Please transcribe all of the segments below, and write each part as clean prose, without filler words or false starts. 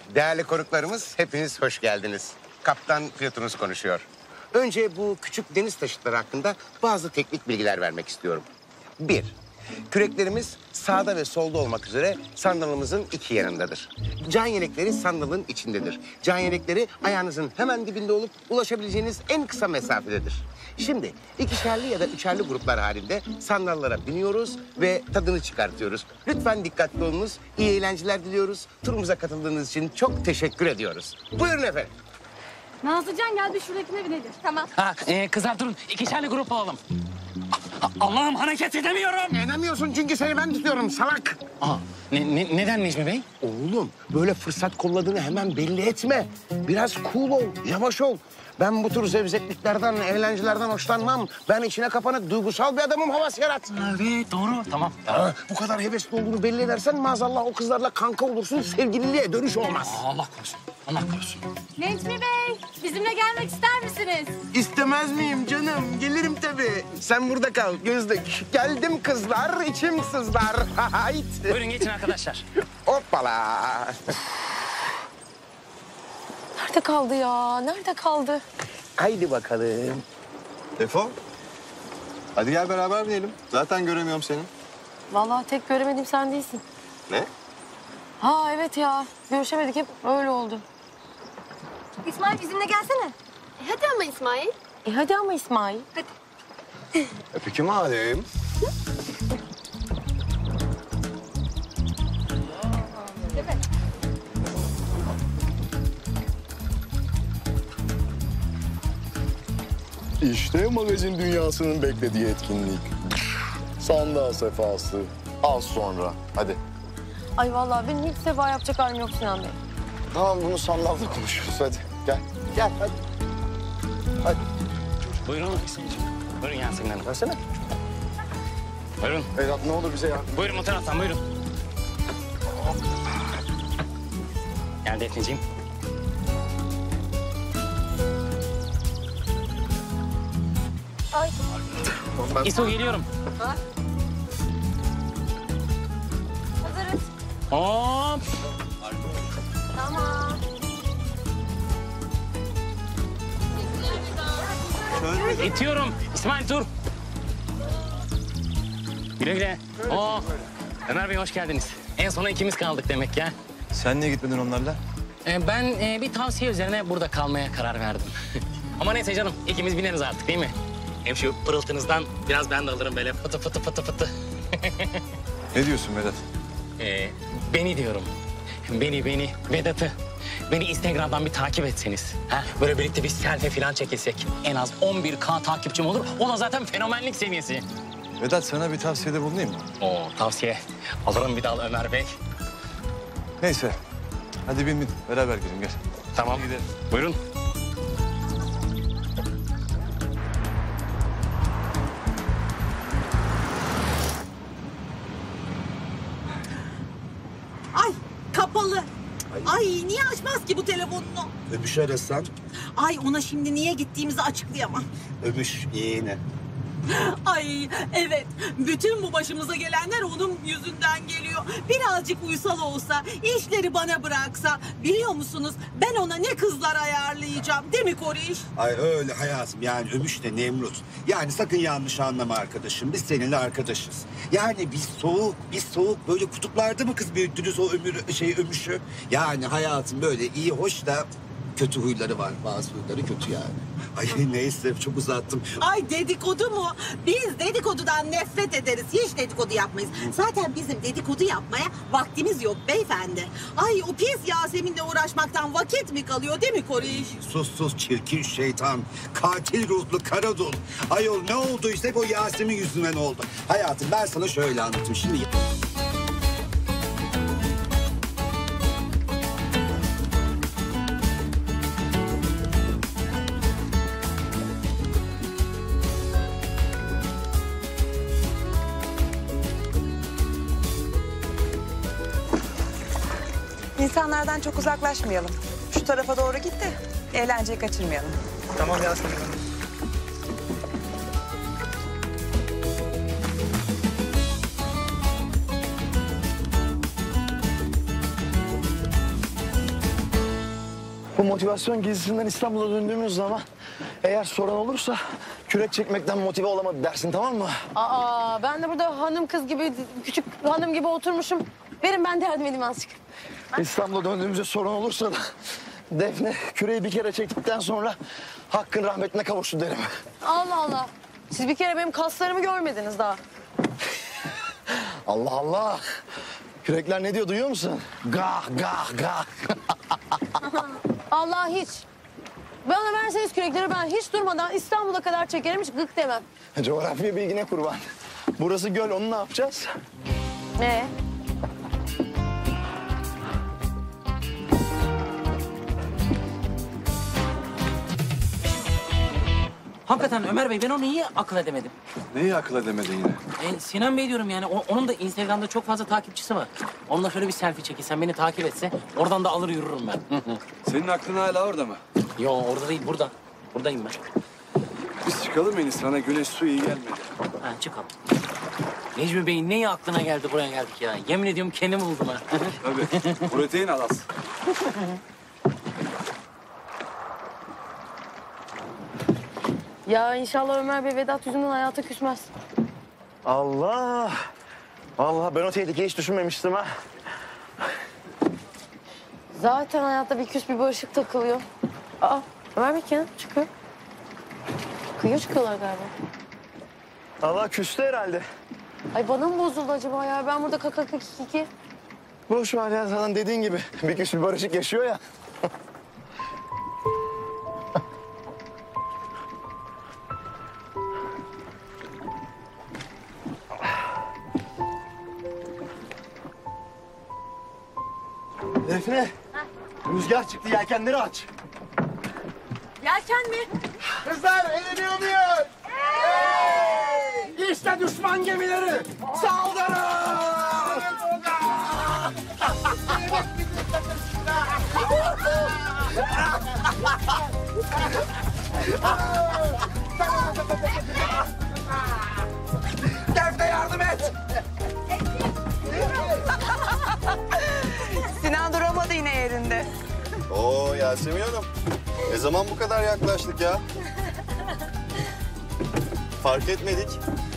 Değerli konuklarımız, hepiniz hoş geldiniz. Kaptan pilotunuz konuşuyor. Önce bu küçük deniz taşıtları hakkında bazı teknik bilgiler vermek istiyorum. 1. Küreklerimiz sağda ve solda olmak üzere sandalımızın iki yanındadır. Can yelekleri sandalın içindedir. Can yelekleri ayağınızın hemen dibinde olup ulaşabileceğiniz en kısa mesafededir. Şimdi ikişerli ya da üçerli gruplar halinde sandallara biniyoruz ve tadını çıkartıyoruz. Lütfen dikkatli olunuz. İyi eğlenceler diliyoruz. Turumuza katıldığınız için çok teşekkür ediyoruz. Buyurun efendim. Nazlıcan gel bir şuradakine binelim. Tamam. Kızlar durun. İkişerli grup olalım. Allah'ım hareket edemiyorum. Edemiyorsun çünkü seni ben tutuyorum salak. Neden Necmi Bey? Oğlum böyle fırsat kolladığını hemen belli etme. Biraz cool ol, yavaş ol. Ben bu tür zevzekliklerden, eğlencelerden hoşlanmam. Ben içine kapanık, duygusal bir adamım, havas yarat. Evet doğru. Tamam. Bu kadar hevesli olduğunu belli edersen maazallah o kızlarla kanka olursun, sevgililiğe dönüş olmaz. Allah korusun. Allah korusun. Necmi Bey, bizimle gelmek ister misiniz? İstemez miyim canım? Gelirim tabii. Sen burada kal, Gözlük. Geldim kızlar, içim sızlar. Hayt. Buyurun geçin arkadaşlar. Hoppala. Nerede kaldı ya? Nerede kaldı? Haydi bakalım. Defo. Hadi gel beraber binelim. Zaten göremiyorum seni. Vallahi tek göremedim sen değilsin. Ne? Ha evet ya. Görüşemedik hep öyle oldu. İsmail bizimle gelsene. Hadi ama İsmail. Hadi ama İsmail. Peki madem. İşte magazin dünyasının beklediği etkinlik. Sandal sefası. Az sonra. Hadi. Ay vallahi benim hiç sefa yapacak halim yok Sinan Bey. Tamam bunu sandalda konuşuruz. Hadi gel. Gel hadi. Hadi. Buyurun İsmail'cim. Buyurun Yasemin Hanım. Versene. Buyurun. Vedat ne olur bize yardım. Buyurun o taraftan buyurun. Gel Defneciğim. İso geliyorum. Hazırız. Hop. Tamam. İtiyorum. İsmail dur. Güle güle. Oo. Ömer Bey hoş geldiniz. En sona ikimiz kaldık demek ya. Sen niye gitmedin onlarla? Ben bir tavsiye üzerine burada kalmaya karar verdim. Ama neyse canım, ikimiz bineriz artık değil mi? Hem şu pırıltınızdan biraz ben de alırım böyle fıtı fıtı fıtı fıtı. Ne diyorsun Vedat? Beni diyorum. Beni, Vedat'ı. Beni Instagram'dan bir takip etseniz. Ha? Böyle birlikte bir selfie falan çekilsek. En az 11K takipçim olur. O da zaten fenomenlik seviyesi. Vedat sana bir tavsiyede bulunayım mı? Oo tavsiye. Alırım bir dal Ömer Bey. Neyse. Hadi bin. Beraber gidelim gel. Tamam. Gidelim. Buyurun. Ay kapalı. Ay niye açmaz ki bu telefonunu? Öpüş arasam. Ay ona şimdi niye gittiğimizi açıklayamam. Öpüş yeğene. Ay evet bütün bu başımıza gelenler onun yüzünden geliyor. Birazcık uysal olsa, işleri bana bıraksa biliyor musunuz ben ona ne kızlar ayarlayacağım değil mi Koriş? Ay öyle hayatım yani Ömüş de Nemrut. Yani sakın yanlış anlama arkadaşım. Biz seninle arkadaşız. Yani biz soğuk böyle kutuplarda mı kız büyüttünüz o Ömüş'ü? Yani hayatım böyle iyi hoş da kötü huyları var. Bazı huyları kötü yani. Ay neyse çok uzattım. Ay dedikodu mu? Biz dedikodudan nefret ederiz. Hiç dedikodu yapmayız. Zaten bizim dedikodu yapmaya vaktimiz yok beyefendi. Ay o pis Yasemin'le uğraşmaktan vakit mi kalıyor değil mi Koriş? Sus çirkin şeytan. Katil ruhlu karadul. Ayol ne olduysa hep o Yasemin yüzünden oldu. Hayatım ben sana şöyle anlatayım şimdi. İnsanlardan çok uzaklaşmayalım. Şu tarafa doğru git de eğlenceyi kaçırmayalım. Tamam Yasemin Hanım. Bu motivasyon gezisinden İstanbul'a döndüğümüz zaman eğer soran olursa kürek çekmekten motive olamadı dersin, tamam mı? Aa, ben de burada hanım kız gibi, küçük hanım gibi oturmuşum. Verin ben de yardım edeyim azıcık. İstanbul'a döndüğümüzde sorun olursa da Defne küreği bir kere çektikten sonra Hakk'ın rahmetine kavuştu derim. Allah Allah. Siz bir kere benim kaslarımı görmediniz daha. Allah Allah. Kürekler ne diyor duyuyor musun? Gah gah gah. Allah hiç. Bana verseniz kürekleri ben hiç durmadan İstanbul'a kadar çekerim, hiç gık demem. Coğrafya bilgine kurban. Burası göl, onu ne yapacağız? Ne? Hakikaten Ömer Bey ben onu iyi akıl edemedim. Neyi akıl edemedin yine? Sinan Bey diyorum yani onun da Instagram'da çok fazla takipçisi var. Onunla şöyle bir selfie çekilsen beni takip etse oradan da alır yürürüm ben. Senin aklın hala orada mı? Yo orada değil burada. Buradayım ben. Biz çıkalım Enis. Sana güneş su iyi gelmedi. Ha çıkalım. Necmi Bey'in neyi aklına geldi buraya geldik ya. Yemin ediyorum kendimi buldum ha. Tabii. Protein al az. Ya inşallah Ömer Bey Vedat yüzünden hayata küsmez. Allah. Vallahi ben o tehlikeyi hiç düşünmemiştim ha. Zaten hayatta bir küs bir barışık takılıyor. Aa, Ömer Bey kendi çıkıyor. Kıyıya çıkıyorlar galiba. Allah küstü herhalde. Ay bana mı bozuldu acaba ya? Ben burada kaka kiki. Boş ver ya, zaten dediğin gibi bir küs bir barışık yaşıyor ya. Defne, rüzgar çıktı, yelkenleri aç. Yelken mi? Kızlar, eğleniyor muyuz? İşte düşman gemileri, saldırın! Defne yardım et. Sinan duramadı yine yerinde. Oo Yasemin Hanım. Ne zaman bu kadar yaklaştık ya? Fark etmedik.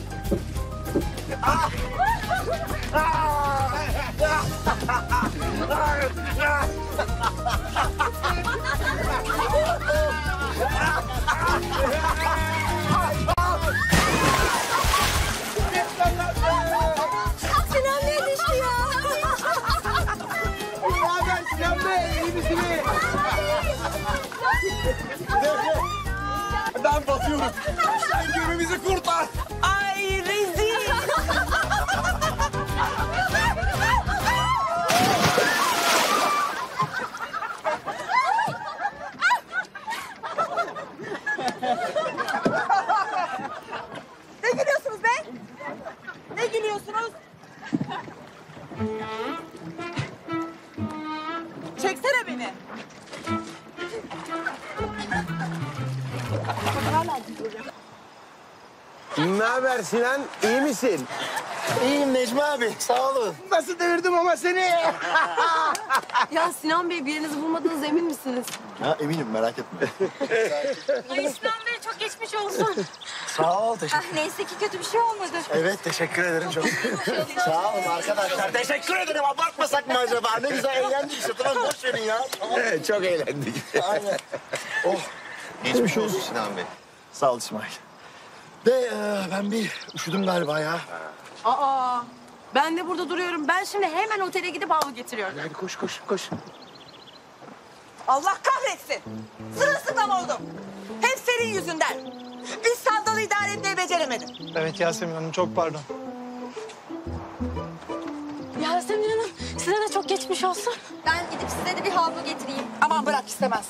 Sinan Bey düştü ya. Sinan Bey, iyi misiniz? Ben batıyorum. Sen gemimizi kurtar. Ay rezil. Ne gülüyorsunuz be? Ne gülüyorsunuz? Çeksene beni. Ne haber Sinan? İyi misin? İyiyim Necmi abi, sağ olun. Nasıl devirdim ama seni? Ya Sinan Bey bir yerinizi bulmadınız emin misiniz? Ha, eminim, merak etme. Ay Sinan Bey çok geçmiş olsun. Sağ ol, teşekkür Ah, neyse ki kötü bir şey olmadı. Evet, teşekkür ederim çok. Sağ olun arkadaşlar. Teşekkür ederim. Abartmasak mı acaba? Ne güzel eğlendik işte. Tamam, boş verin ya. Tamam. Evet, çok eğlendik. Aynen. Oh. Geçmiş olsun Sinan Bey. Sağ ol İsmail. De ben bir üşüdüm galiba ya. Aa, ben de burada duruyorum. Ben şimdi hemen otele gidip havlu getiriyorum. Hadi koş, koş, koş. Allah kahretsin. Sırılsıklam oldum. Hep senin yüzünden. Bir sandalı idare etmeyi beceremedim. Evet Yasemin Hanım, çok pardon. Yasemin Hanım size de çok geçmiş olsun. Ben gidip size de bir havlu getireyim. Aman bırak, istemez.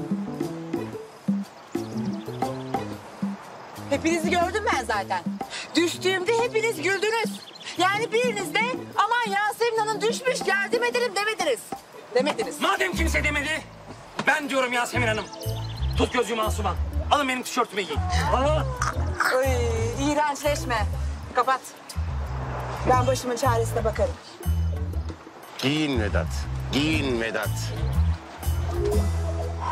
Hepinizi gördüm ben zaten. Düştüğümde hepiniz güldünüz. Yani biriniz de aman Yasemin Hanım düşmüş yardım edelim demediniz. Demediniz. Madem kimse demedi ben diyorum Yasemin Hanım. Tut gözümü Asuman. Alın benim tişörtümü giyin. Ay, iğrençleşme. Kapat. Ben başımın çaresine bakarım. Giyin Vedat. Giyin Vedat.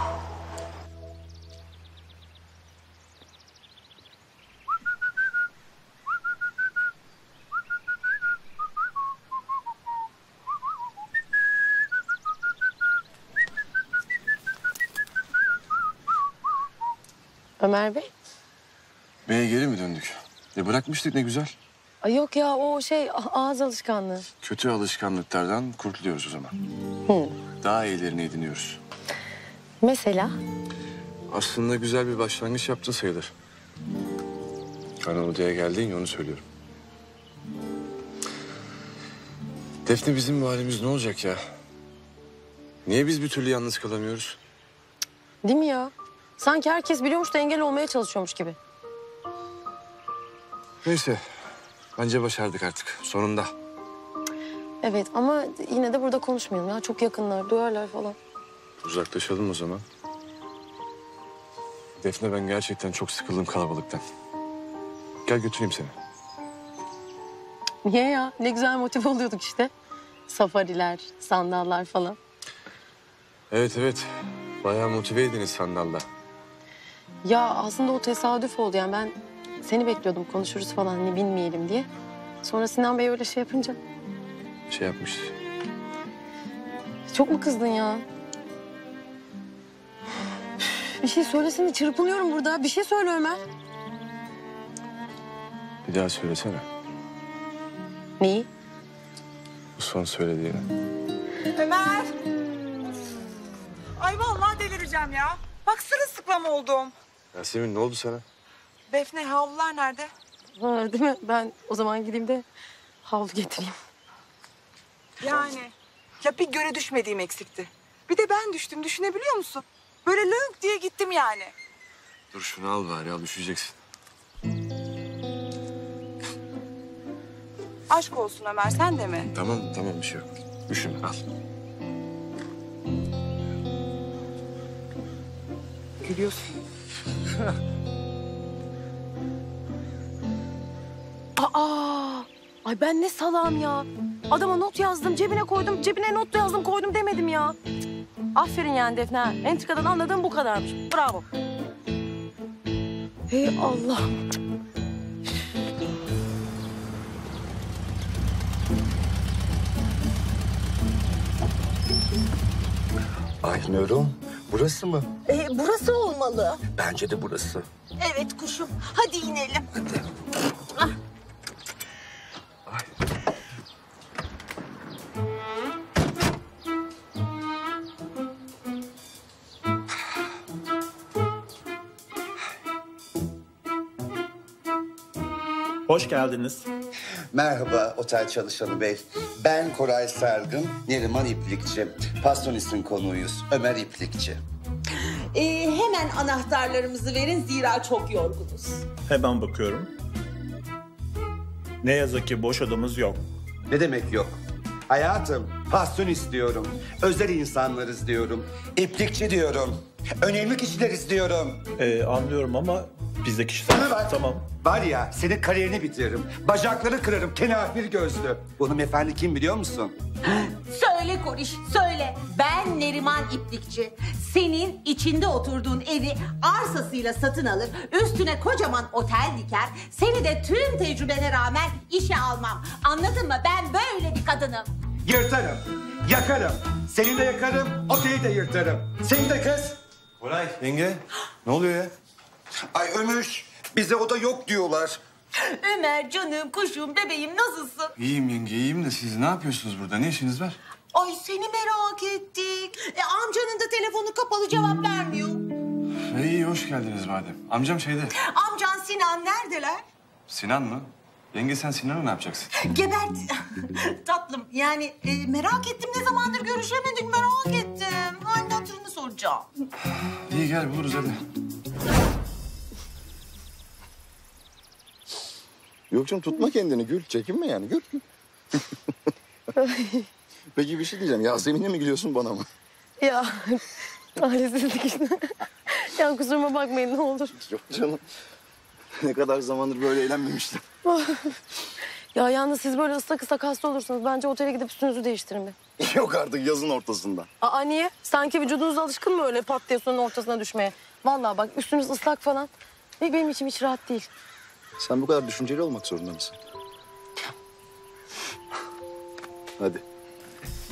Ömer Bey? B'ye geri mi döndük? Bırakmıştık ne güzel. Ay yok ya o ağız alışkanlığı. Kötü alışkanlıklardan kurtuluyoruz o zaman. Daha iyilerini ediniyoruz. Mesela? Aslında güzel bir başlangıç yaptın sayılır. Ana odaya geldin ya onu söylüyorum. Defne bizim bu halimiz ne olacak ya? Niye biz bir türlü yalnız kalamıyoruz? Değil mi ya? Sanki herkes biliyormuş da engel olmaya çalışıyormuş gibi. Neyse. Bence başardık artık. Sonunda. Evet ama yine de burada konuşmayalım ya. Çok yakınlar, duyarlar falan. Uzaklaşalım o zaman. Defne ben gerçekten çok sıkıldım kalabalıktan. Gel götüreyim seni. Niye ya? Ne güzel motive oluyorduk işte. Safariler, sandallar falan. Evet. Bayağı motiveydiniz sandalla. Ya aslında o tesadüf oldu yani ben seni bekliyordum konuşuruz falan hani bilmeyelim diye. Sonra Sinan Bey öyle şey yapınca Şey yapmış. çok mu kızdın ya? Bir şey söylesene çırpınıyorum burada. Bir şey söyle Ömer. Bir daha söylesene. Neyi? Bu son söylediğini. Ömer. Ay vallahi delireceğim ya. Bak sırılsıklam oldum. Yasemin ne oldu sana? Defne havlular nerede? Ha, değil mi? Ben o zaman gideyim de havlu getireyim. Yani. Ya bir göre düşmediğim eksikti. Bir de ben düştüm düşünebiliyor musun? Böyle lönk diye gittim yani. Dur şunu al bari al üşüyeceksin. Aşk olsun Ömer sen de mi? Tamam bir şey yok. Üşüme al. Gülüyorsun. Aa! Ay ben ne salağım ya. Adama not yazdım, cebine koydum, cebine not yazdım, koydum demedim ya. Cık. Aferin yani Defne. Ha. Entrikadan anladığım bu kadarmış. Bravo. Hey Allah'ım. Aynur'um, burası mı? Burası olmalı. Bence de burası. Evet kuşum. Hadi inelim. Hoş geldiniz. Merhaba otel çalışanı bey. Ben Koray Sargın, Neriman İplikçi. Pastonis'in konuğuyuz. Ömer İplikçi. Hemen anahtarlarımızı verin zira çok yorgunuz. Hemen bakıyorum. Ne yazık ki boş odamız yok. Ne demek yok? Hayatım, pastonist diyorum. Özel insanlarız diyorum. İplikçi diyorum. Önemli kişileriz diyorum. Anlıyorum ama bizde kişisel... Bana bak. Tamam. Var ya, senin kariyerini bitiririm. Bacakları kırarım, kenafir gözlü. Bu hanımefendi kim biliyor musun? Söyle Koriş, söyle. Ben Neriman İplikçi. Senin içinde oturduğun evi arsasıyla satın alır, üstüne kocaman otel diker, seni de tüm tecrübene rağmen işe almam. Anladın mı? Ben böyle bir kadınım. Yırtarım, yakarım. Seni de yakarım, oteli de yırtarım. Seni de kız. Koray yenge ne oluyor ya? Ay Ömür, bize oda yok diyorlar. Ömer canım, kuşum, bebeğim nasılsın? İyiyim yenge iyiyim de siz ne yapıyorsunuz burada? Ne işiniz var? Ay seni merak ettik. Amcanın da telefonu kapalı cevap vermiyor. İyi hoş geldiniz madem. Amcam şeyde. Amcan Sinan neredeler? Sinan mı? Yenge sen Sinan'ı ne yapacaksın? Gebert. Tatlım yani merak ettim ne zamandır görüşemedik merak ettim. Halini hatırını soracağım. İyi gel buluruz hadi. Yok canım tutma kendini Gül. Çekinme yani Gül. Peki bir şey diyeceğim. Yasemin'le mi gülüyorsun bana mı? Ya talihsizlik işte. Ya kusuruma bakmayın ne olur. Yok canım. Ne kadar zamandır böyle eğlenmemiştim. Ya yalnız siz böyle ıslak ıslak hasta olursunuz. Bence otele gidip üstünüzü değiştirin bir. Yok artık yazın ortasında. Aa niye? Sanki vücudunuz alışkın mı öyle pat diye suyun ortasına düşmeye? Vallahi bak üstünüz ıslak falan. Benim içim hiç rahat değil. Sen bu kadar düşünceli olmak zorunda mısın? Hadi.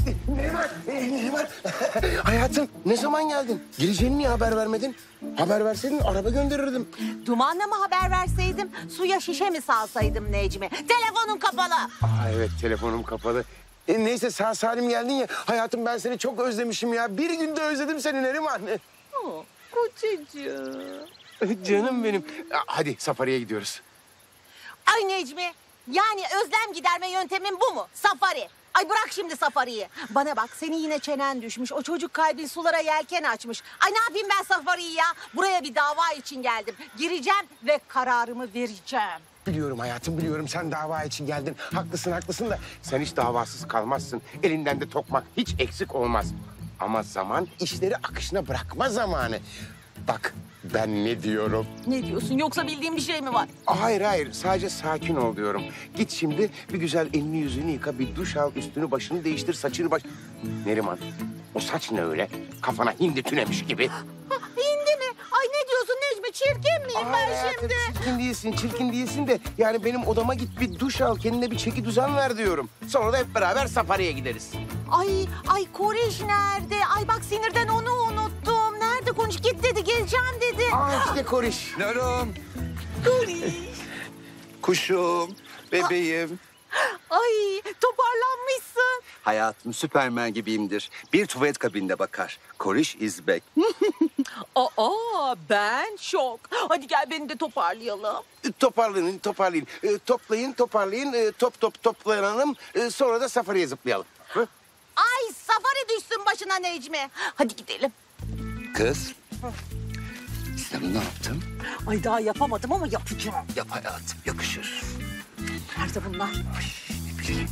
Neriman. Hayatım ne zaman geldin? Geleceğini niye haber vermedin? Haber verseydin araba gönderirdim. Dumanla mı haber verseydim, suya şişe mi salsaydım Necmi? Telefonun kapalı. Aa evet telefonum kapalı. Neyse sağ salim geldin ya. Hayatım ben seni çok özlemişim ya. Bir günde özledim seni Neriman. Kocacığım. Canım benim. Hadi safariye gidiyoruz. Ay Necmi, yani özlem giderme yöntemin bu mu? Safari. Ay bırak şimdi safariyi. Bana bak, senin yine çenen düşmüş. O çocuk kalbin sulara yelken açmış. Ay ne yapayım ben safariyi ya? Buraya bir dava için geldim. Gireceğim ve kararımı vereceğim. Biliyorum hayatım biliyorum sen dava için geldin. Haklısın da sen hiç davasız kalmazsın. Elinden de tokmak hiç eksik olmaz. Ama zaman işleri akışına bırakma zamanı. Bak ben ne diyorum? Ne diyorsun? Yoksa bildiğin bir şey mi var? Hayır sadece sakin ol diyorum. Git şimdi bir güzel elini yüzünü yıka, bir duş al, üstünü başını değiştir, saçını baş... Neriman o saç ne öyle? Kafana hindi tünemiş gibi. Hindi mi? Ay ne diyorsun Necmi? Çirkin miyim ben Hayatım, şimdi? çirkin değilsin de yani benim odama git bir duş al, kendine bir çeki düzen ver diyorum. Sonra da hep beraber safariye gideriz. Ay Koriş nerede? Ay bak sinirden onu unuttum. Nerede konuş? Git dedi, geleceğim dedi. İşte Koriş. Nur'um, Koriş. kuşum, bebeğim. Ay toparlanmışsın. Hayatım Süpermen gibiyimdir. Bir tuvalet kabininde bakar. Koriş is back. Aa ben şok. Hadi gel beni de toparlayalım. Toparlayın. Toparlayın. Toplanalım. Sonra da safariye zıplayalım. Hı? Ay safari düşsün başına Necmi. Hadi gidelim. Kız, sen ne yaptın? Ay daha yapamadım ama yapacağım. Yap hayatım, yakışır. Nerede bunlar? Ne bileyim.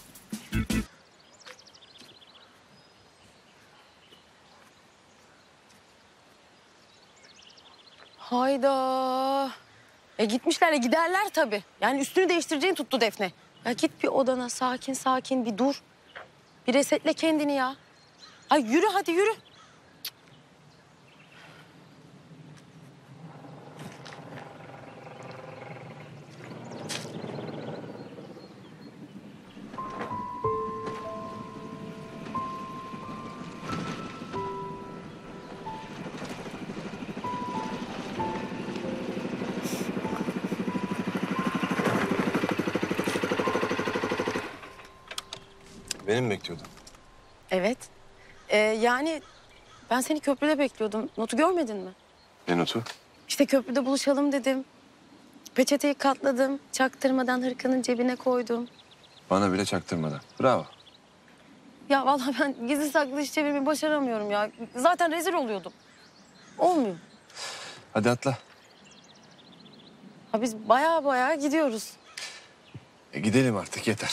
Hayda. Gitmişler giderler tabii. Yani üstünü değiştireceğini tuttu Defne. Ya git bir odana sakin bir dur. Bir resetle kendini ya. Ay yürü hadi yürü. Beni mi bekliyordun? Evet. Yani ben seni köprüde bekliyordum. Notu görmedin mi? Ne notu? İşte köprüde buluşalım dedim. Peçeteyi katladım. Çaktırmadan hırkanın cebine koydum. Bana bile çaktırmadan. Bravo. Ya vallahi ben gizli saklı iş çevirmeyi başaramıyorum ya. Zaten rezil oluyordum. Olmuyor. Hadi atla. Ha biz baya gidiyoruz. Gidelim artık yeter.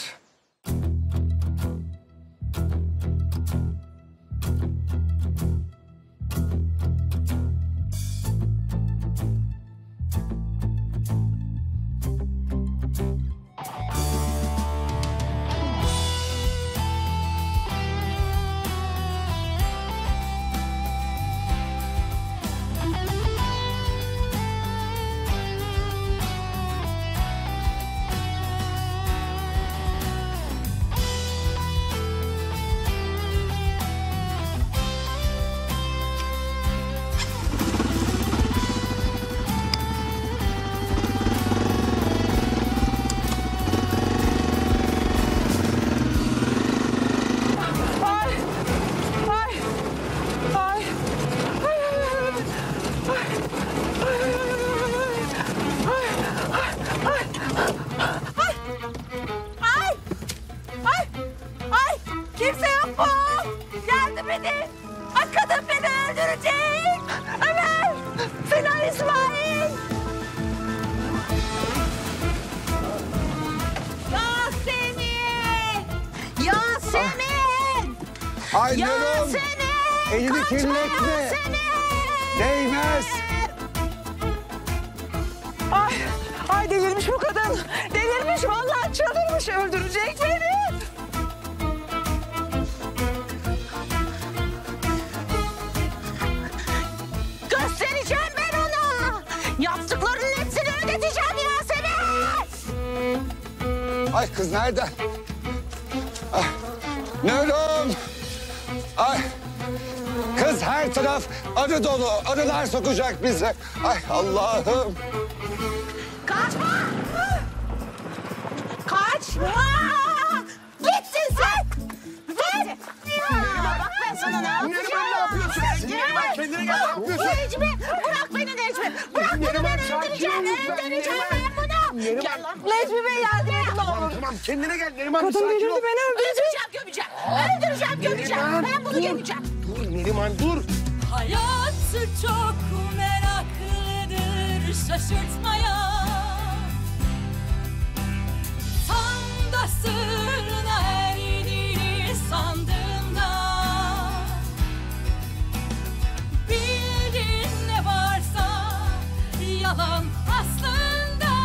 Kimse yok mu? Yardım edin. Ay kadın beni öldürecek. Ömer, Sinan, İsmail. Yasemin. Ay Nur'um, Yasemin. elini Kaçma kirletme. Yasemin. Değmez. Ay delirmiş bu kadın. Delirmiş vallahi çıldırmış. Öldürecek beni. Göstereceğim ben ona. Yaptıklarının hepsini ödeteceğim Yasemin. Ay kız nereden? Ah, Nur'um. Kız her taraf arı dolu. Arılar sokacak bizi. Ay Allah'ım. Kaçma! Kaçma! Gittin sen! Git! Bak ben sana ne yapacağım? Neriman ne yapıyorsun? Neriman kendine gel, ne yapıyorsun? Necmi! Bırak beni Necmi! Bırak beni, Neriman, ben sakin öldüreceğim! ol lütfen, Öldüreceğim Neriman. ben bunu! Neriman. Gel lan! Necmi Bey yardım edin ne olur! Tamam kendine gel Neriman. Kadın sakin delirdi ol. beni öldüreceğim gömeceğim! Öldüreceğim gömeceğim! Neriman, Ben bunu dur. gömeceğim! Dur Neriman dur. Hayat çok meraklıdır şaşırtmaya. Tam da sırrına erdiğini sandığında bildin ne varsa yalan aslında.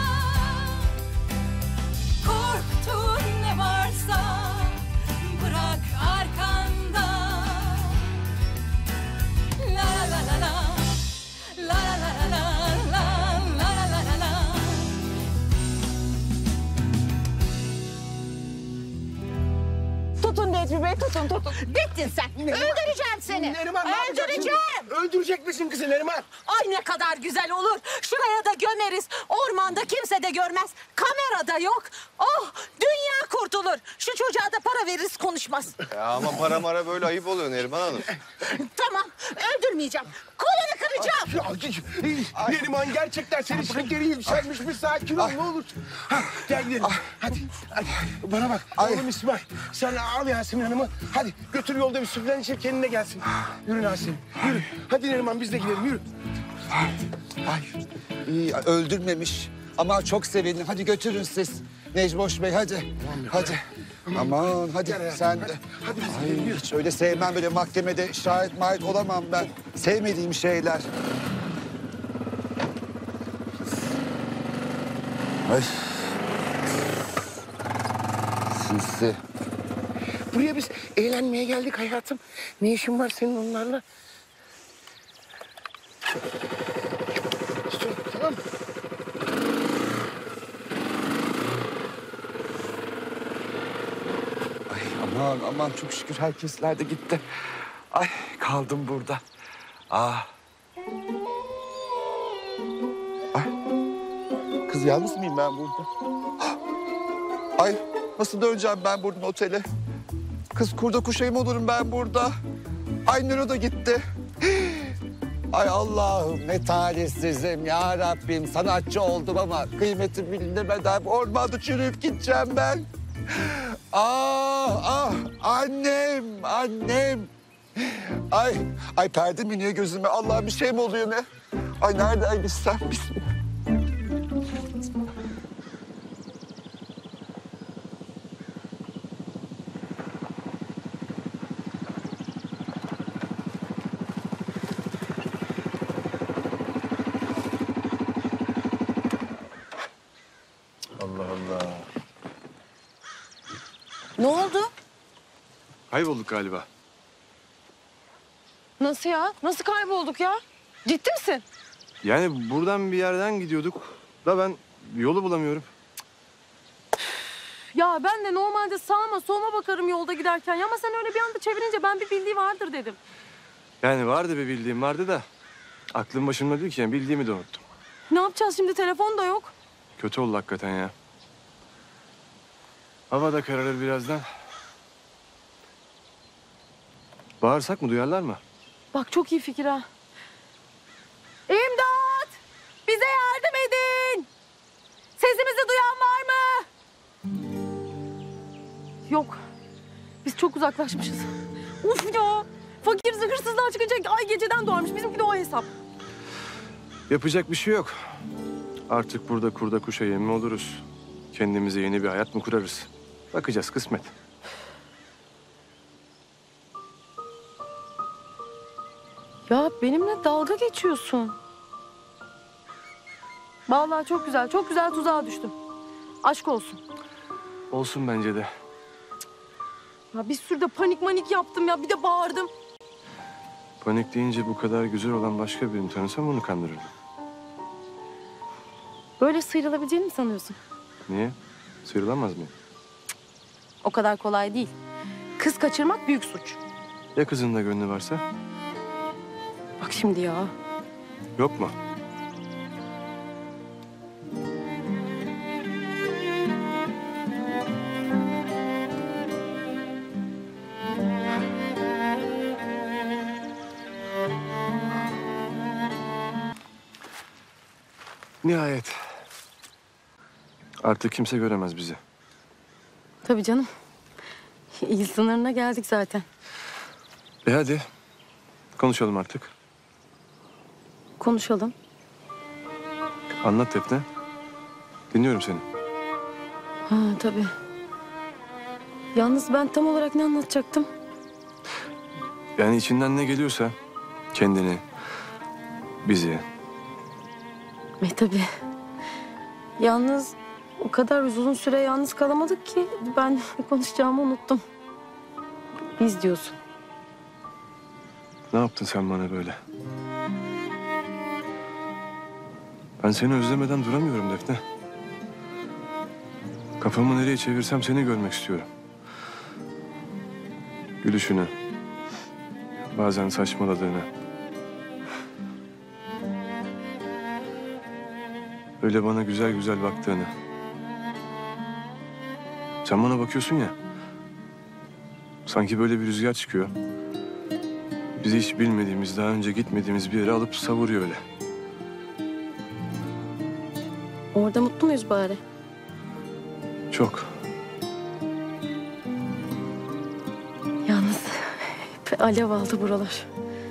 Korktun ne varsa bırak arkanda. La la la la la la la la la la la la la. Tutun Necmi Bey tutun. Bittin sen! Öldüreceğim seni! Neriman ne yapacaksın? Öldüreceğim! Öldürecek misin kızı Neriman? Ay ne kadar güzel olur. Şuraya da gömeriz. Ormanda kimse de görmez. Kamera da yok. Oh dünya kurtulur. Şu çocuğa da para veririz konuşmaz. Ya ama para mara böyle ayıp oluyor Neriman Hanım. Tamam öldürmeyeceğim. Kolunu kıracağım. Neriman gerçekten senin şekeri yükselmiş bir sakin ol ne olur. Ha, gel gidelim. Hadi. Bana bak. Oğlum İsmail. Sen al Yasemin Hanım'ı. Hadi götür yolda bir süflen içip kendine gelsin. Yürü Yasemin. Yürü. Hadi Neriman biz de gidelim yürü. Ay, iyi, öldürmemiş. Ama çok sevindim. Hadi götürün siz. Necmoş Bey hadi. Hadi. Aman hadi sen de. Hadi biz Ay, gidelim yürü. hiç öyle sevmem böyle mahkemede şahit mahit olamam ben. Sevmediğim şeyler. Ay. Sinsi. Buraya biz eğlenmeye geldik hayatım. Ne işin var senin onlarla? Tamam. Ay aman aman çok şükür herkesler de gitti. Ay kaldım burada. Ah. Ay. Kız yalnız mıyım ben burada? Ah! Ay nasıl döneceğim ben buradan otele? Kız kurda kuşayım olurum ben burada. Ay Nero da gitti. Ay Allah'ım ne talihsizim ya Rabbim. Sanatçı oldum ama kıymeti bilinmeden ormanda çürüyüp gideceğim ben. Ah ah annem annem. Ay perde mi iniyor gözüme? Allah bir şey mi oluyor ne? Ay nereden gitsem? Bismillah. Allah Allah. Ne oldu? Kaybolduk galiba. Nasıl ya? Nasıl kaybolduk ya? Ciddi misin? Yani buradan bir yerden gidiyorduk da ben yolu bulamıyorum. Ya ben de normalde sağıma soluma bakarım yolda giderken. Ya ama sen öyle bir anda çevirince ben bir bildiği vardır dedim. Yani vardı bir bildiğim vardı da aklım başımda değil ki yani bildiğimi de unuttum. Ne yapacağız şimdi? Telefon da yok. Kötü oldu hakikaten ya. Hava da kararır birazdan. Bağırsak mı duyarlar mı? Bak çok iyi fikir ha. İmdat! Bize yardım edin! Sesimizi duyan var mı? Yok. Biz çok uzaklaşmışız. Uf ya! Fakir hırsızlığa çıkacak ay geceden doğarmış. Bizimki de o hesap. Yapacak bir şey yok. Artık burada kurda kuşa yem mi oluruz? Kendimize yeni bir hayat mı kurarız? Bakacağız kısmet. Ya benimle dalga geçiyorsun. Vallahi çok güzel, çok güzel tuzağa düştüm. Aşk olsun. Olsun bence de. Ya bir sürü de panik manik yaptım ya, bir de bağırdım. Panik deyince bu kadar güzel olan başka birini tanısam onu kandırırdım. Böyle sıyrılabileceğini mi sanıyorsun? Niye? Sıyrılamaz mıyım? O kadar kolay değil. Kız kaçırmak büyük suç. Ya kızın da gönlü varsa? Bak şimdi ya. Yok mu? Nihayet. Artık kimse göremez bizi. Tabii canım. İl sınırına geldik zaten. Hadi konuşalım artık. Konuşalım. Anlat Defne. Dinliyorum seni. Ha tabii. Yalnız ben tam olarak ne anlatacaktım? Yani içinden ne geliyorsa kendini, bizi. Tabii. Yalnız o kadar uzun süre yalnız kalamadık ki ben konuşacağımı unuttum. Biz diyorsun. Ne yaptın sen bana böyle? Ben seni özlemeden duramıyorum Defne. Kafamı nereye çevirsem seni görmek istiyorum. Gülüşünü, bazen saçmaladığını. Öyle bana güzel güzel baktığını. Sen bana bakıyorsun ya. Sanki böyle bir rüzgar çıkıyor. Bizi hiç bilmediğimiz, daha önce gitmediğimiz bir yere alıp savuruyor öyle. Orada mutlu muyuz bari? Çok. Yalnız hep alev aldı buralar.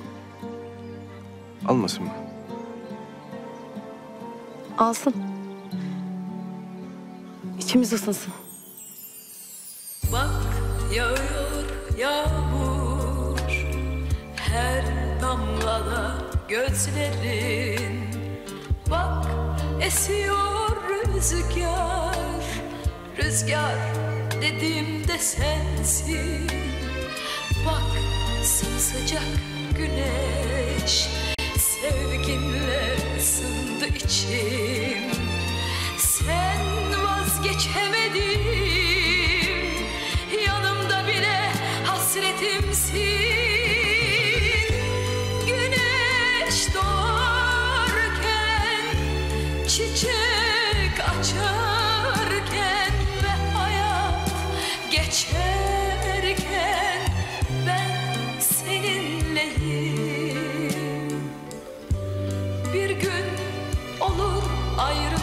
Almasın mı? Alsın. İçimiz ısınsın. Bak yağıyor yağmur, her damlada gözlerin. Bak esiyor rüzgar, rüzgar dediğimde sensin. Bak sımsıcak güneş, sevginle ısındı içim. Sen vazgeçemedin, yanımda bile hasretimsin. Güneş doğarken, çiçek açarken ve hayat geçerken ben seninleyim. Bir gün olur ayrı